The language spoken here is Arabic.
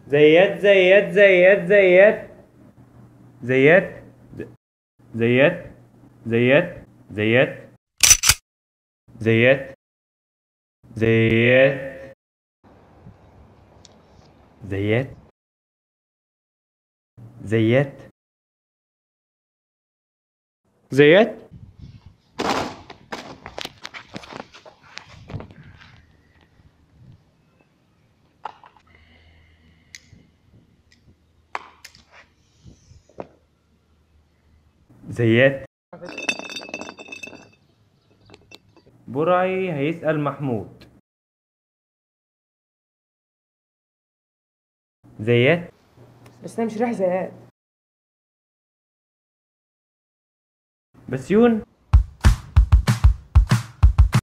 زيات زيات زيات زيات زيات زيات زيات زيات زيات زيات زيات زيات زيات زيات. برعي هيسأل محمود. زيات. بس انا مش رايح زياد. بسيون.